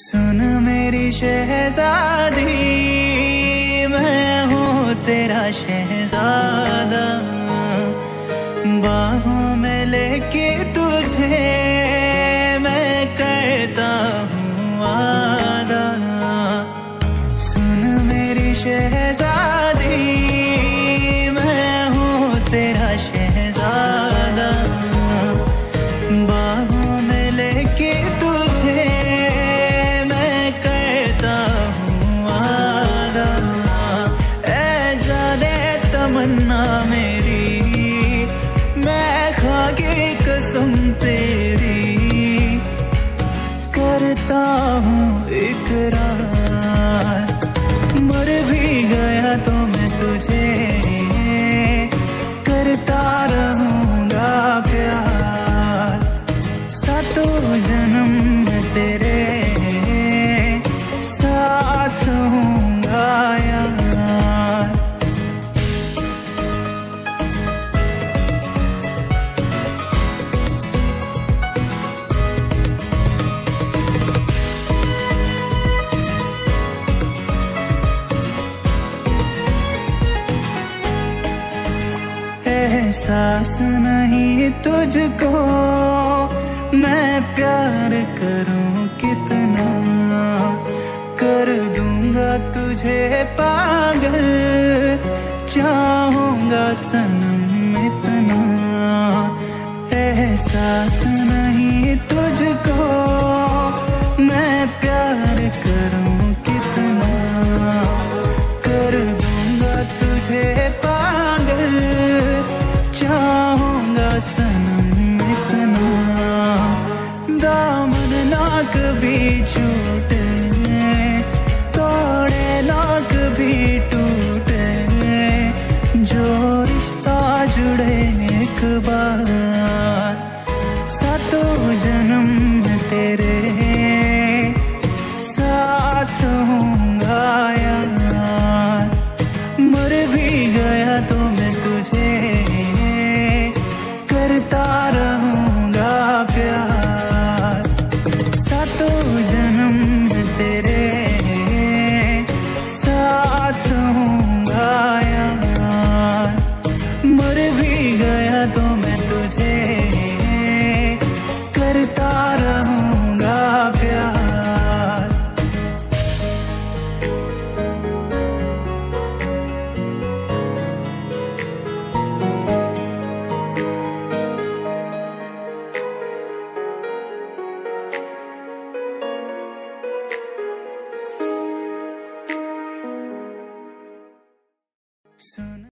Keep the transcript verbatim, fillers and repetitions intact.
सुन मेरी शहजादी, मैं हूँ तेरा शहजादा। बाहों में लेके तुझे मैं करता हूँ वादा। सुन मेरी शहजादी, मैं हूँ तेरा शहजादा। बाहों में लेके तुझे मैं करता हूँ वादा। ऐ जाने तमन्ना मेरी, मैं खा के कसम तेरी करता हूँ इकरार। मर भी गया तो मैं तुझे करता रहूँगा प्यार। सातों जन्म में तेरे साथ रहूँगा यार। एहसास नहीं तुझको मैं प्यार करूं कितना, कर दूंगा तुझे पागल, चाहूंगा सनम इतना। एहसास नहीं तुझको मैं प्यार करूं कितना, कर दूंगा तुझे पागल, चाहूंगा सनम इतना। दामन ना कभी छूटे, तोड़े ना कभी टूटे, जो रिश्ता जुड़े एक बार। सातों जन्म में तेरे साथ रहूंगा यार। मर भी गया तो मैं तुझे करता रहूंगा प्यार। सातों जन्म में तेरे साथ रहूंगा यार। मर भी गया तो मैं तुझे करता रहूंगा प्यार। सुन